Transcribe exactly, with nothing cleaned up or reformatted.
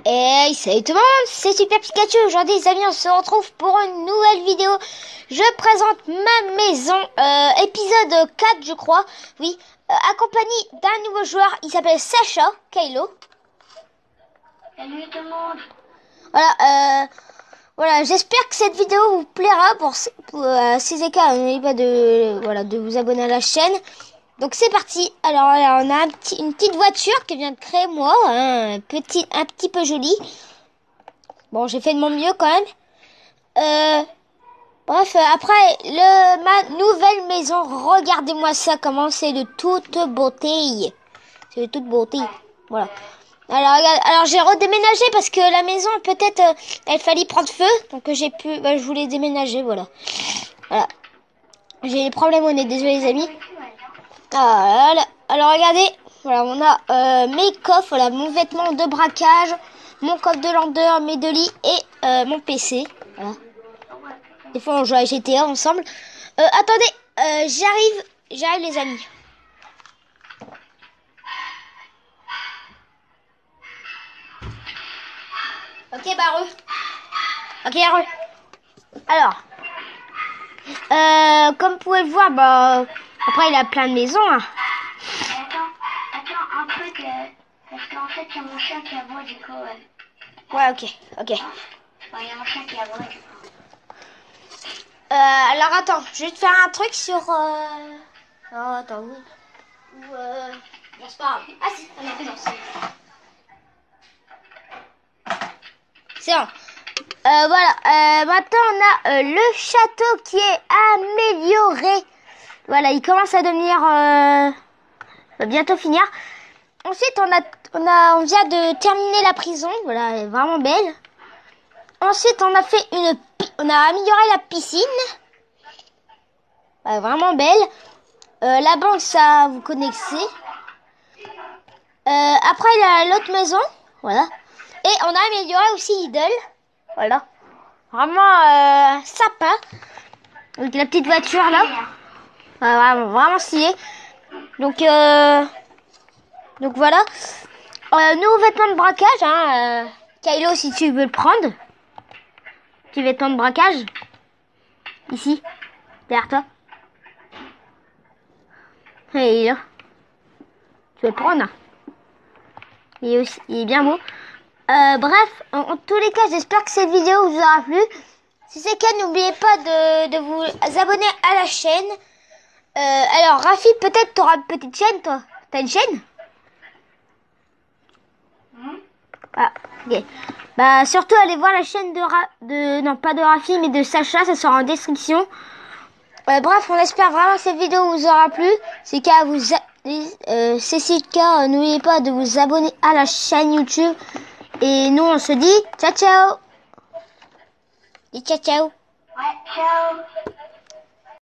Hey, salut tout le monde, c'est Super Pikachu. Aujourd'hui les amis, on se retrouve pour une nouvelle vidéo. Je présente ma maison, euh, épisode quatre je crois. Oui, euh, accompagné d'un nouveau joueur, il s'appelle Sacha, Kylo. Salut tout le monde. Voilà, euh, voilà, j'espère que cette vidéo vous plaira. Pour, pour euh, ces écarts, n'oubliez pas de, voilà, de vous abonner à la chaîne. Donc c'est parti. Alors, alors on a un petit, une petite voiture que vient de créer moi, hein, petit, un petit peu jolie. Bon, j'ai fait de mon mieux quand même. Euh, bref, après le ma nouvelle maison, regardez-moi ça, comment c'est de toute beauté. C'est de toute beauté. Voilà. Alors, regarde, alors j'ai redéménagé parce que la maison peut-être euh, elle fallait prendre feu, donc j'ai pu, bah, je voulais déménager, voilà. Voilà. J'ai des problèmes, on est désolé les amis. Ah, voilà. Alors regardez, voilà, on a euh, mes coffres, voilà, mon vêtement de braquage, mon coffre de landeur, mes deux lits et euh, mon P C. Voilà. Des fois on joue à G T A ensemble. Euh, attendez, euh, j'arrive, j'arrive les amis. Ok, barreux. Ok, barreux. Alors, euh, comme vous pouvez le voir, bah, après il a plein de maisons. Hein. Attends, attends, un truc, euh, parce qu'en fait, c'est mon chien qui aboie du coup. Euh, Ouais, ok, ok. enfin, il y a mon chien qui aboie du coup. Euh, alors attends, je vais te faire un truc sur... Euh... Oh, attends, oui. Ou euh... Bon, c'est pas grave. Ah si, ah, non, non, c'est... C'est bon. Euh, voilà, euh, maintenant on a euh, le château qui est amélioré. Voilà, il commence à devenir... Euh... va bientôt finir. Ensuite, on a, on a, on vient de terminer la prison. Voilà, elle est vraiment belle. Ensuite, on a fait une... On a amélioré la piscine. Ouais, vraiment belle. Euh, la banque, ça, vous connaissez. Euh, après, il y a l'autre maison. Voilà. Et on a amélioré aussi Lidl. Voilà. Vraiment euh, sympa. Donc, la petite voiture, là. Ouais, vraiment, vraiment stylé. Donc, euh, donc voilà. Euh, nouveau vêtement de braquage. Hein, euh, Kylo, si tu veux le prendre. Petit vêtement de braquage. Ici. Derrière toi. Et il est là. Tu veux le prendre? Il est, aussi, il est bien beau. Euh, bref, en, en tous les cas, j'espère que cette vidéo vous aura plu. Si c'est le cas, n'oubliez pas de, de vous abonner à la chaîne. Euh, alors, Rafi, peut-être tu auras une petite chaîne, toi. T'as une chaîne? Mmh. Ah, ok. Bah, surtout, allez voir la chaîne de, Ra de... Non, pas de Rafi, mais de Sacha. Ça sera en description. Euh, bref, on espère vraiment que cette vidéo vous aura plu. C'est le cas, vous... Euh, c'est le cas, euh, n'oubliez pas de vous abonner à la chaîne YouTube. Et nous, on se dit ciao, ciao. Dis ciao, ciao. Ouais, ciao.